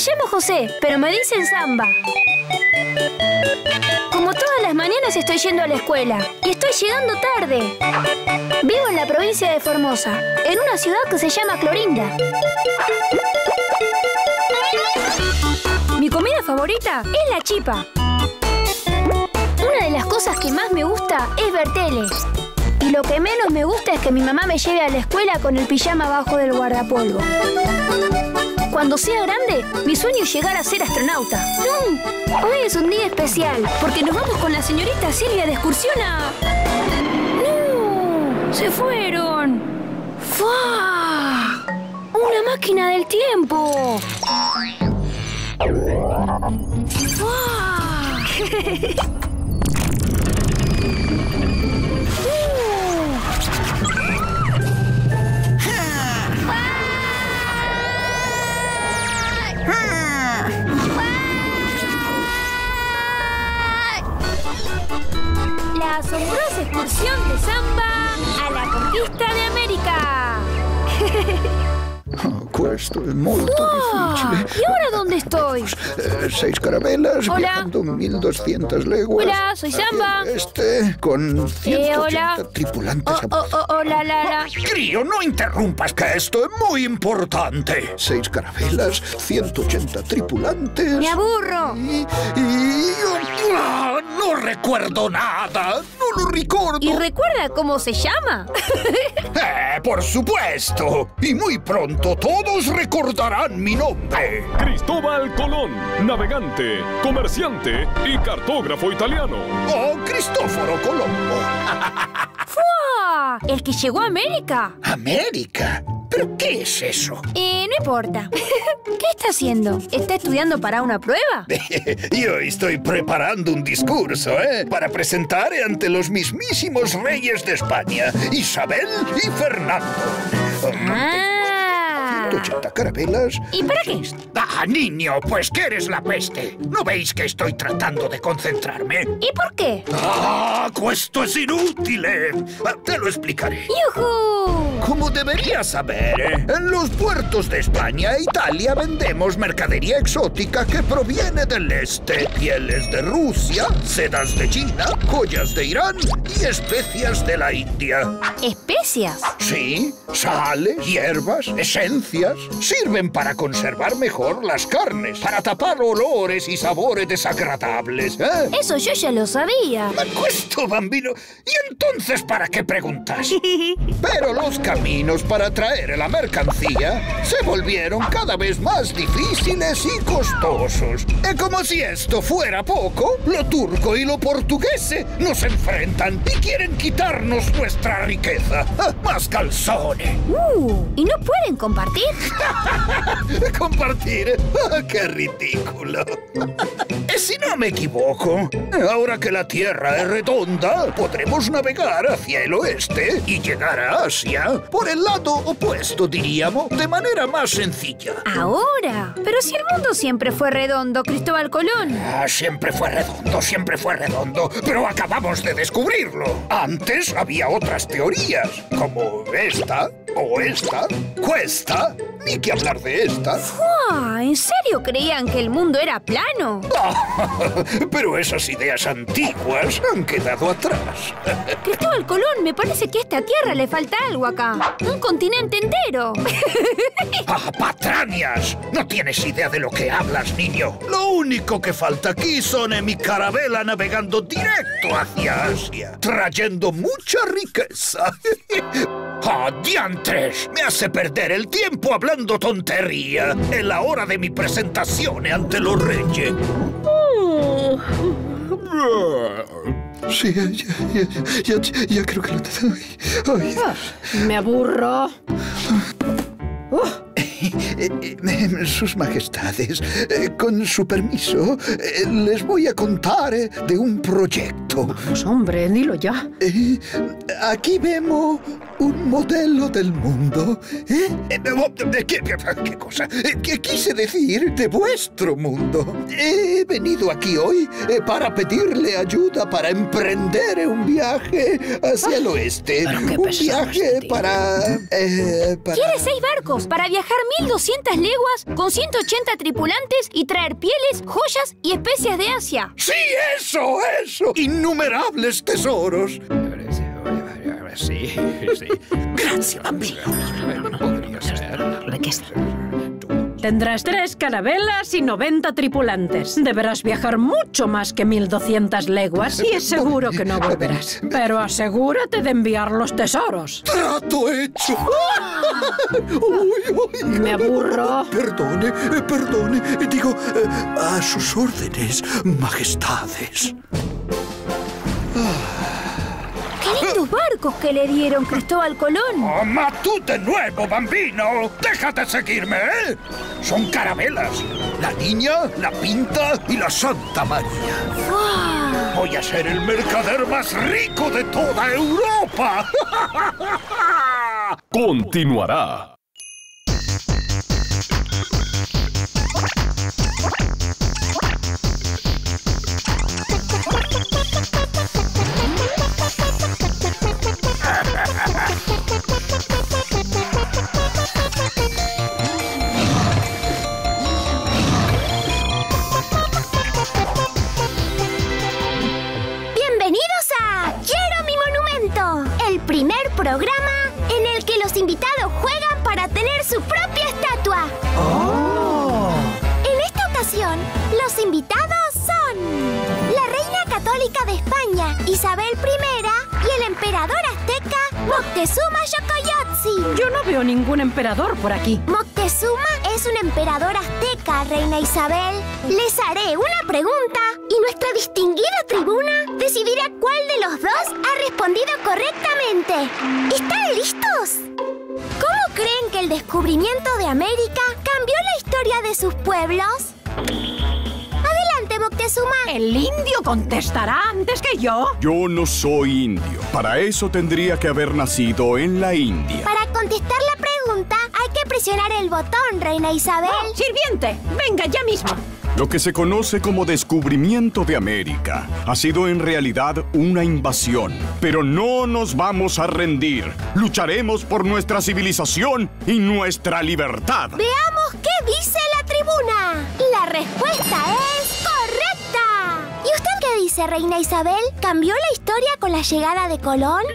llamo José, pero me dicen Samba. Como todas las mañanas estoy yendo a la escuela y estoy llegando tarde. Vivo en la provincia de Formosa, en una ciudad que se llama Clorinda. Mi comida favorita es la chipa. Una de las cosas que más me gusta es ver tele. Y lo que menos me gusta es que mi mamá me lleve a la escuela con el pijama abajo del guardapolvo. Cuando sea grande, mi sueño es llegar a ser astronauta. Hoy es un día especial, porque nos vamos con la señorita Silvia de excursión a... ¡No! ¡Se fueron! ¡Fua! ¡Una máquina del tiempo! ¡Fua! La asombrosa excursión de Samba a la conquista de América. Questo è molto difficile. ¿Y ahora dónde estoy? 6 carabelas Hola. viajando 1200 leguas. Hola, soy Samba. Con 180 hola. tripulantes a bordo. Hola, Lara. Crío, no interrumpas, que esto es muy importante. 6 carabelas, 180 tripulantes. Me aburro. No recuerdo nada. No lo recuerdo. ¿Y recuerda cómo se llama? Por supuesto. Y muy pronto todos recordarán mi nombre. Cristóbal Colón, navegante, comerciante y cartógrafo italiano. Oh, Cristóforo Colombo. ¡Fua! ¿El que llegó a América? ¿América? ¿Pero qué es eso? No importa. ¿Qué está haciendo? ¿Está estudiando para una prueba? Yo estoy preparando un discurso, para presentar ante los mismísimos reyes de España, Isabel y Fernando. 180 carabelas. ¿Y para qué? Niño, pues que eres la peste. ¿No veis que estoy tratando de concentrarme? ¿Y por qué? Esto es inútil. Te lo explicaré. ¡Yujú! Como deberías saber, en los puertos de España e Italia vendemos mercadería exótica que proviene del este. Pieles de Rusia, sedas de China, joyas de Irán y especias de la India. ¿Especias? Sí, sales, hierbas, esencias. Sirven para conservar mejor las carnes, para tapar olores y sabores desagradables. Eso yo ya lo sabía. Questo, bambino. ¿Y entonces para qué preguntas? Pero los caminos para traer la mercancía se volvieron cada vez más difíciles y costosos. Y como si esto fuera poco, lo turco y lo portugués nos enfrentan y quieren quitarnos nuestra riqueza. Más calzones. ¿Y no pueden compartir? ¿Compartir? ¡Qué ridículo! Si no me equivoco, ahora que la Tierra es redonda, podremos navegar hacia el oeste y llegar a Asia por el lado opuesto, diríamos, de manera más sencilla. ¿Ahora? Pero si el mundo siempre fue redondo, Cristóbal Colón. Siempre fue redondo, pero acabamos de descubrirlo. Antes había otras teorías, como esta, o esta, cuesta, ni que hablar de esta. ¿En serio creían que el mundo era plano? Pero esas ideas antiguas han quedado atrás. Cristóbal Colón, me parece que a esta tierra le falta algo acá. Un continente entero. ¡Patrañas! No tienes idea de lo que hablas, niño. Lo único que falta aquí son mi carabela navegando directo hacia Asia, trayendo mucha riqueza. ¡Diantres! Me hace perder el tiempo hablando tontería en la hora de mi presentación ante los reyes. Sí, ya creo que lo tengo. Ay. Me aburro. Sus majestades, con su permiso, les voy a contar de un proyecto. Vamos, hombre, dilo ya. Aquí vemos un modelo del mundo. ¿Qué cosa? ¿Qué quise decir? De vuestro mundo. He venido aquí hoy para pedirle ayuda para emprender un viaje hacia el oeste. Un viaje para... Quiere 6 barcos para viajar 1200 leguas con 180 tripulantes y traer pieles, joyas y especias de Asia. ¡Sí, eso! ¡Innumerables tesoros! Sí. Gracias, amigo. Podría ser. Tendrás 3 carabelas y 90 tripulantes. Deberás viajar mucho más que 1200 leguas y es seguro que no volverás. Pero asegúrate de enviar los tesoros. ¡Trato hecho! Me aburro. Perdone. Digo, a sus órdenes, majestades. ¡Qué lindos barcos que le dieron Cristóbal Colón! ¡Oh, ma tú de nuevo, bambino! ¡Déjate seguirme, eh! Son carabelas. La Niña, la Pinta y la Santa María. ¡Wow! Voy a ser el mercader más rico de toda Europa. Continuará. Primer programa en el que los invitados juegan para tener su propia estatua. ¡Oh! En esta ocasión, los invitados son la reina católica de España, Isabel I, y el emperador azteca, Moctezuma Xocoyotzin. Yo no veo ningún emperador por aquí. Moctezuma es un emperador azteca, reina Isabel. Les haré una pregunta y nuestra distinguida tribuna decidirá cuál de los dos ha respondido correctamente. ¿Están listos? ¿Cómo creen que el descubrimiento de América cambió la historia de sus pueblos? Adelante, Moctezuma. ¿El indio contestará antes que yo? Yo no soy indio. Para eso tendría que haber nacido en la India. Para contestar la pregunta, hay que presionar el botón, reina Isabel. ¡Oh, sirviente! ¡Venga ya mismo! Lo que se conoce como descubrimiento de América ha sido en realidad una invasión. Pero no nos vamos a rendir. Lucharemos por nuestra civilización y nuestra libertad. Veamos qué dice la tribuna. La respuesta es correcta. ¿Y usted qué dice, reina Isabel? ¿Cambió la historia con la llegada de Colón?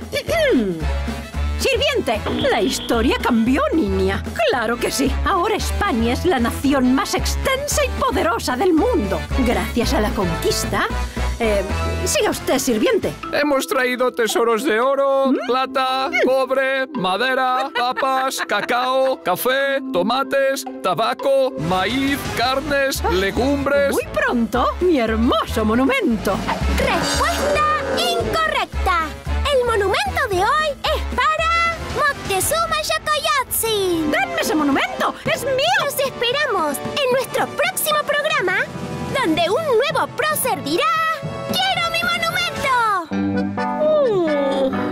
¡Sirviente! La historia cambió, niña. ¡Claro que sí! Ahora España es la nación más extensa y poderosa del mundo. Gracias a la conquista... siga usted, sirviente. Hemos traído tesoros de oro, plata, cobre, madera, papas, cacao, café, tomates, tabaco, maíz, carnes, legumbres... Muy pronto, mi hermoso monumento. Respuesta incorrecta. El monumento de hoy es para Moctezuma Xocoyotzin. ¡Denme ese monumento! ¡Es mío! Los esperamos en nuestro próximo programa, donde un nuevo prócer dirá: ¡Quiero mi monumento!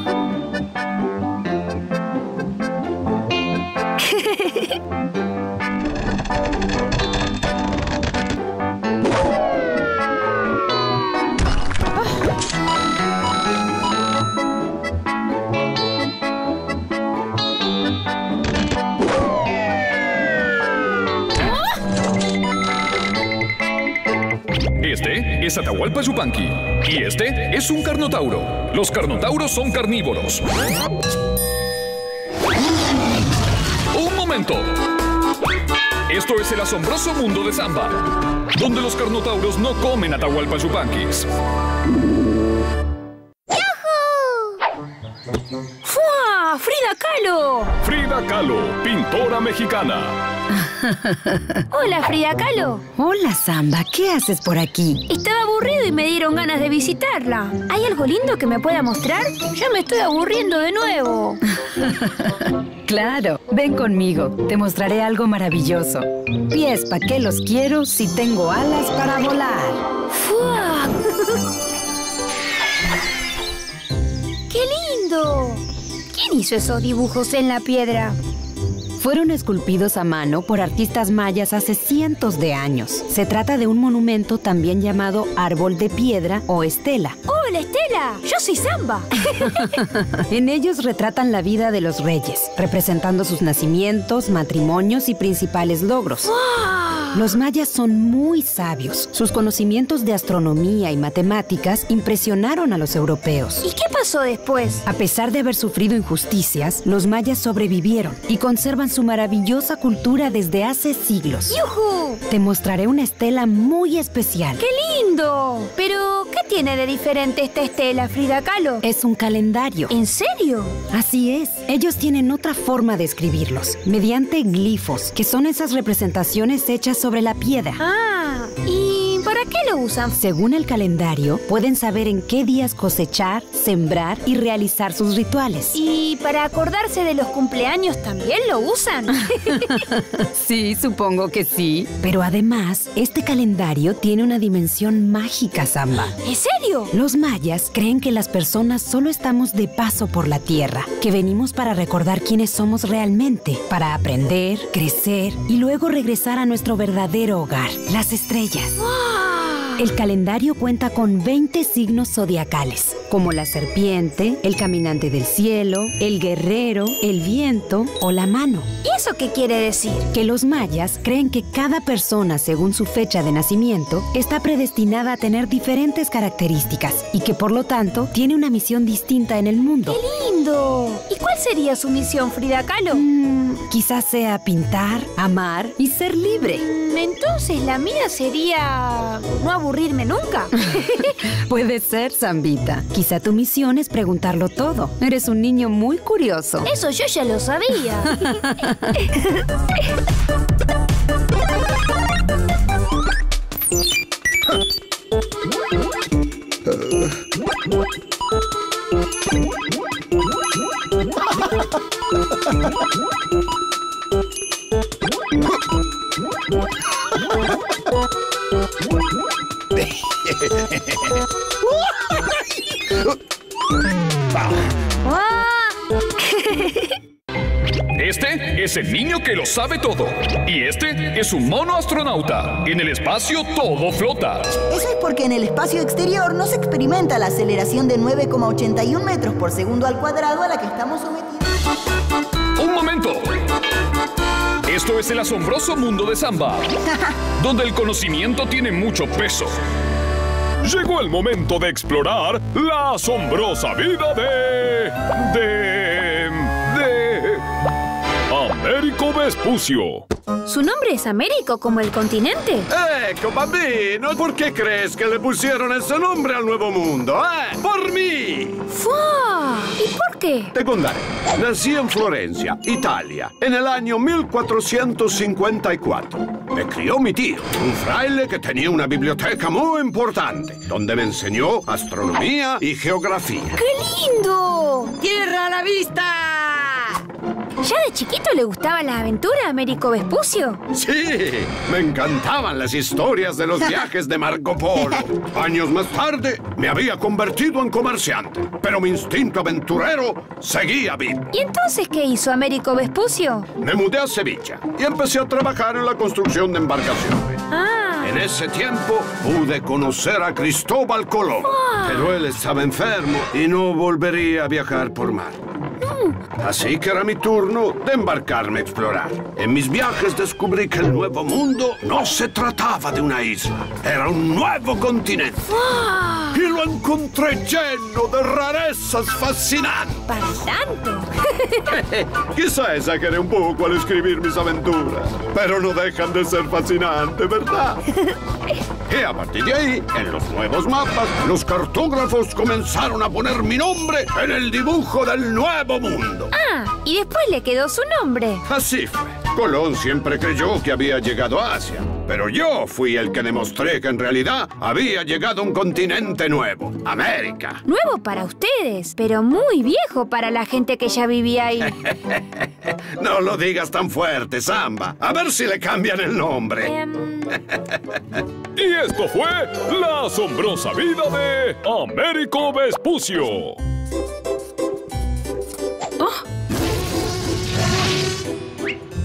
Este es Atahualpa Yupanqui y este es un carnotauro. Los carnotauros son carnívoros. ¡Un momento! Esto es el asombroso mundo de Samba, donde los carnotauros no comen Atahualpa Yupanquis. ¡Fua! ¡Frida Kahlo! Frida Kahlo, pintora mexicana. Hola, Frida Kahlo. Hola, Samba. ¿Qué haces por aquí? Estaba aburrido y me dieron ganas de visitarla. ¿Hay algo lindo que me pueda mostrar? Ya me estoy aburriendo de nuevo. Claro, ven conmigo. Te mostraré algo maravilloso. Pies, ¿para qué los quiero si tengo alas para volar? ¡Fua! ¡Qué lindo! ¿Quién ¿Quién hizo esos dibujos en la piedra? Fueron esculpidos a mano por artistas mayas hace cientos de años. Se trata de un monumento también llamado árbol de piedra o estela. ¡Oh, la estela! ¡Yo soy Samba! En ellos retratan la vida de los reyes, representando sus nacimientos, matrimonios y principales logros. ¡Wow! Los mayas son muy sabios. Sus conocimientos de astronomía y matemáticas impresionaron a los europeos. ¿Y qué pasó después? A pesar de haber sufrido injusticias, los mayas sobrevivieron y conservan su maravillosa cultura desde hace siglos. ¡Yujú! Te mostraré una estela muy especial. ¡Qué lindo! Pero, ¿qué tiene de diferente esta estela, Frida Kahlo? Es un calendario. ¿En serio? Así es. Ellos tienen otra forma de escribirlos, mediante glifos, que son esas representaciones hechas sobre la piedra. Ah, ¿y para qué lo usan? Según el calendario, pueden saber en qué días cosechar, sembrar y realizar sus rituales. ¿Y para acordarse de los cumpleaños también lo usan? Sí, supongo que sí. Pero además, este calendario tiene una dimensión mágica, Samba. ¿En serio? Los mayas creen que las personas solo estamos de paso por la tierra, que venimos para recordar quiénes somos realmente, para aprender, crecer y luego regresar a nuestro verdadero hogar, las estrellas. ¡Wow! El calendario cuenta con 20 signos zodiacales, como la serpiente, el caminante del cielo, el guerrero, el viento o la mano. ¿Y eso qué quiere decir? Que los mayas creen que cada persona, según su fecha de nacimiento, está predestinada a tener diferentes características y que por lo tanto tiene una misión distinta en el mundo. ¡Qué lindo! ¿Y cuál sería su misión, Frida Kahlo? Quizás sea pintar, amar y ser libre. Entonces la mía sería no aburrirme nunca. Puede ser, Zambita. Quizá tu misión es preguntarlo todo. Eres un niño muy curioso. Eso yo ya lo sabía. Este es el niño que lo sabe todo. Y este es un mono astronauta. En el espacio todo flota. Eso es porque en el espacio exterior no se experimenta la aceleración de 9,81 metros por segundo al cuadrado a la que estamos sometidos. ¡Un momento! Esto es el asombroso mundo de Samba, donde el conocimiento tiene mucho peso. Llegó el momento de explorar la asombrosa vida de Américo Vespucio. ¿Su nombre es Américo, como el continente? Ecco, bambino, ¿por qué crees que le pusieron ese nombre al Nuevo Mundo, ¡Por mí! ¡Fua! ¿Y por qué? Te contaré. Nací en Florencia, Italia, en el año 1454. Me crió mi tío, un fraile que tenía una biblioteca muy importante, donde me enseñó astronomía y geografía. ¡Qué lindo! ¡Tierra a la vista! ¿Ya de chiquito le gustaba la aventura, Américo Vespucio? Sí, me encantaban las historias de los viajes de Marco Polo. Años más tarde me había convertido en comerciante, pero mi instinto aventurero seguía vivo. ¿Y entonces qué hizo Américo Vespucio? Me mudé a Sevilla y empecé a trabajar en la construcción de embarcaciones. En ese tiempo pude conocer a Cristóbal Colón, pero él estaba enfermo y no volvería a viajar por mar. Así que era mi turno de embarcarme a explorar. En mis viajes descubrí que el Nuevo Mundo no se trataba de una isla, era un nuevo continente. Y lo encontré lleno de rarezas fascinantes. ¿Para tanto? Quizá exageré un poco al escribir mis aventuras, pero no dejan de ser fascinantes, ¿verdad? Y a partir de ahí, en los nuevos mapas, los cartógrafos comenzaron a poner mi nombre en el dibujo del Nuevo Mundo. Ah, y después le quedó su nombre. Así fue. Colón siempre creyó que había llegado a Asia, pero yo fui el que demostré que en realidad había llegado a un continente nuevo, América. Nuevo para ustedes, pero muy viejo para la gente que ya vivía ahí. No lo digas tan fuerte, Samba. A ver si le cambian el nombre. Y esto fue la asombrosa vida de Américo Vespucio. ¡Oh!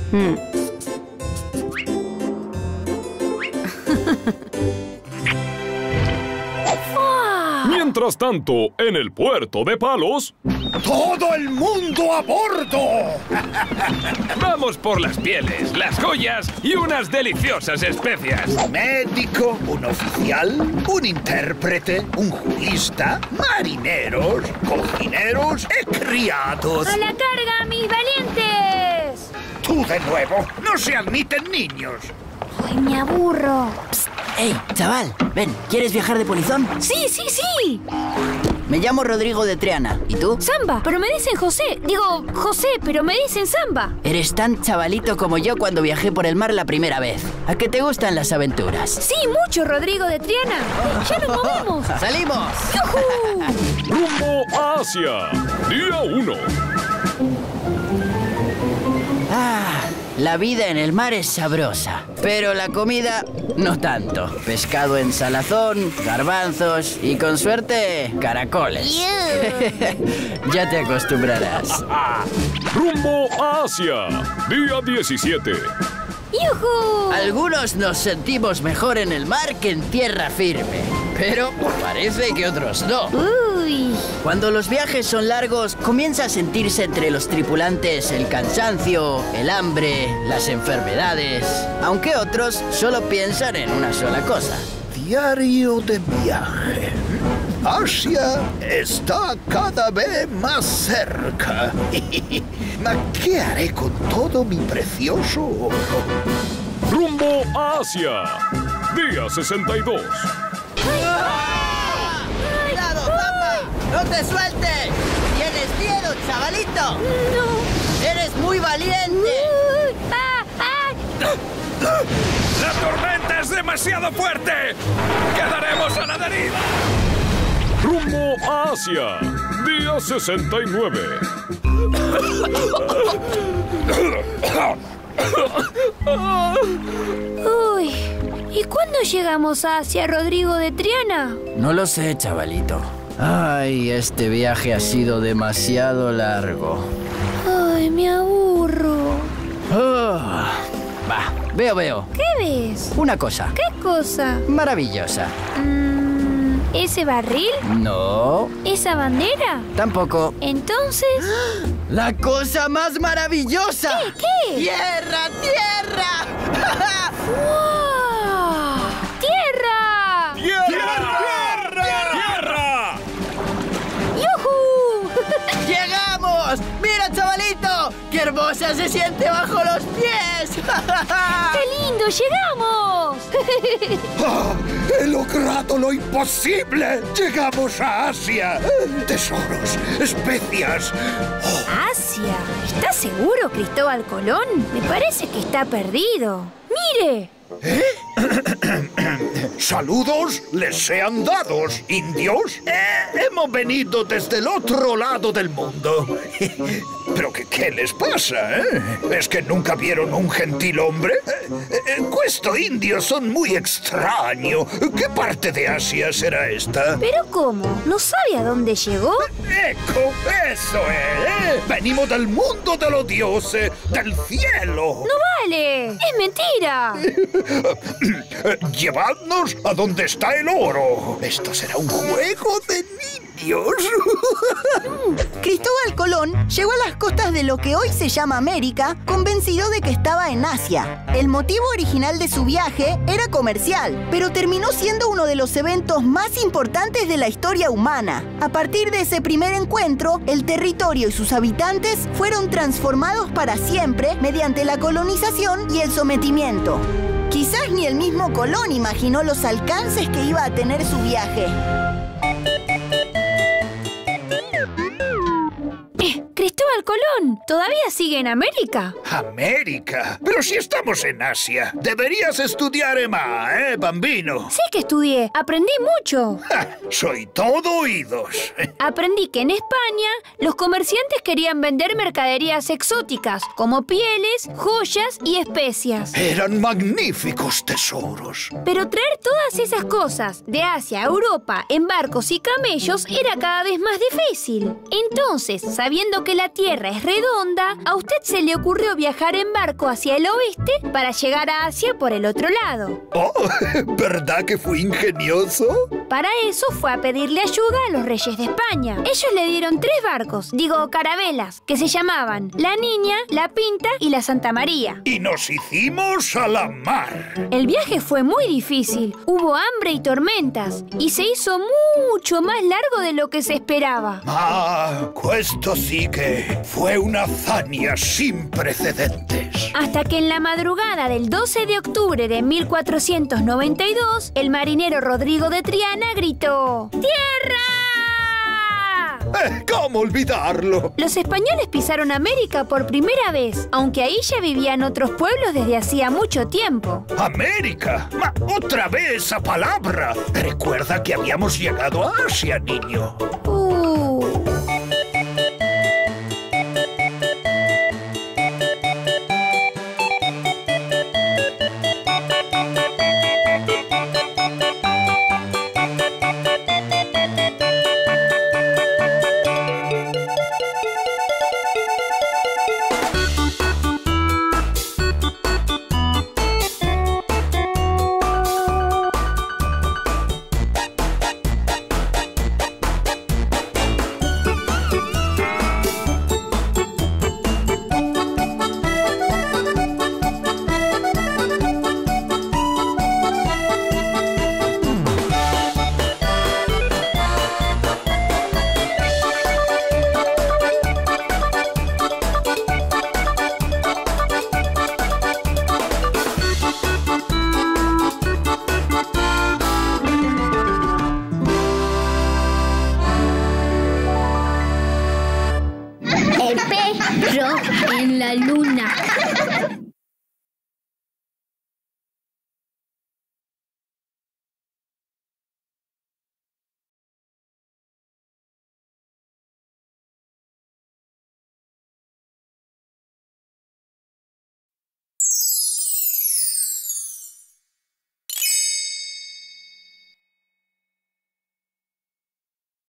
Mientras tanto, en el puerto de Palos... ¡Todo el mundo a bordo! Vamos por las pieles, las joyas y unas deliciosas especias. Un médico, un oficial, un intérprete, un jurista, marineros, cocineros y criados. ¡A la carga, mis valientes! ¡Tú de nuevo! ¡No se admiten niños! ¡Ay, me aburro! Psst. ¡Ey, chaval! Ven, ¿quieres viajar de polizón? ¡Sí, sí, sí! Me llamo Rodrigo de Triana. ¿Y tú? Samba, pero me dicen José. Digo, José, pero me dicen Samba. Eres tan chavalito como yo cuando viajé por el mar la primera vez. ¿A qué te gustan las aventuras? Sí, mucho, Rodrigo de Triana. ¡Ya nos movemos! ¡Salimos! ¡Yujú! ¡Rumbo a Asia! Día 1. La vida en el mar es sabrosa, pero la comida no tanto. Pescado en salazón, garbanzos y con suerte, caracoles. Ya te acostumbrarás. ¡Rumbo a Asia! Día 17. ¡Yujú! Algunos nos sentimos mejor en el mar que en tierra firme, pero parece que otros no. ¡Uy! Cuando los viajes son largos, comienza a sentirse entre los tripulantes el cansancio, el hambre, las enfermedades, aunque otros solo piensan en una sola cosa. Diario de viaje. Asia está cada vez más cerca. ¿Qué haré con todo mi precioso oro? ¡Rumbo a Asia! Día 62. ¡Cuidado, Zamba! ¡No te sueltes! ¿Tienes miedo, chavalito? ¡No! ¡Eres muy valiente! ¡La tormenta es demasiado fuerte! ¡Quedaremos a la deriva! ¡Rumbo a Asia! Día 69. Uy, ¿y cuándo llegamos a Asia, Rodrigo de Triana? No lo sé, chavalito. Ay, este viaje ha sido demasiado largo. Ay, me aburro. Va, veo. ¿Qué ves? Una cosa. ¿Qué cosa? Maravillosa. ¿Ese barril? No. ¿Esa bandera? Tampoco. Entonces... ¡La cosa más maravillosa! ¿Qué? ¡Tierra, tierra! ¡Wow! ¡Tierra! ¡Tierra! ¡Yujú! ¡Llegamos! ¡Mira, chavalito! ¡Qué hermosa se siente bajo los pies! ¡Qué lindo! ¡Llegamos! ¡He logrado lo imposible! ¡Llegamos a Asia! ¡Tesoros! ¡Especias! ¿Asia? ¿Estás seguro, Cristóbal Colón? Me parece que está perdido. ¡Mire! ¡Saludos les sean dados, indios! Hemos venido desde el otro lado del mundo. ¿Pero qué les pasa, ¿Es que nunca vieron un gentil hombre? Estos indios son muy extraños. ¿Qué parte de Asia será esta? ¿Pero cómo? ¿No sabe a dónde llegó? ¡Eco! ¡Eso es! Venimos del mundo de los dioses, del cielo. ¡No vale! ¡Es mentira! ¡Llevadnos a donde está el oro! Esto será un juego de niños. Cristóbal Colón llegó a las costas de lo que hoy se llama América, convencido de que estaba en Asia. El motivo original de su viaje era comercial, pero terminó siendo uno de los eventos más importantes de la historia humana. A partir de ese primer encuentro, el territorio y sus habitantes fueron transformados para siempre mediante la colonización y el sometimiento. Quizás ni el mismo Colón imaginó los alcances que iba a tener su viaje. ¡Cristóbal Colón! ¿Todavía sigue en América? ¿América? Pero si estamos en Asia. Deberías estudiar más, bambino? Sí que estudié. Aprendí mucho. Soy todo oídos. Aprendí que en España los comerciantes querían vender mercaderías exóticas, como pieles, joyas y especias. Eran magníficos tesoros. Pero traer todas esas cosas de Asia a Europa en barcos y camellos era cada vez más difícil. Entonces, sabiendo que la Tierra es redonda, onda, a usted se le ocurrió viajar en barco hacia el oeste para llegar a Asia por el otro lado. Oh, ¿verdad que fue ingenioso? Para eso fue a pedirle ayuda a los reyes de España. Ellos le dieron 3 barcos, carabelas, que se llamaban La Niña, La Pinta y la Santa María. Y nos hicimos a la mar. El viaje fue muy difícil, hubo hambre y tormentas, y se hizo mucho más largo de lo que se esperaba. Esto sí que fue una hazaña sin precedentes. Hasta que en la madrugada del 12 de octubre de 1492, el marinero Rodrigo de Triana gritó: ¡Tierra! ¿Cómo olvidarlo? Los españoles pisaron América por primera vez, aunque ahí ya vivían otros pueblos desde hacía mucho tiempo. ¿América? ¡Otra vez esa palabra! Recuerda que habíamos llegado a Asia, niño. En la luna.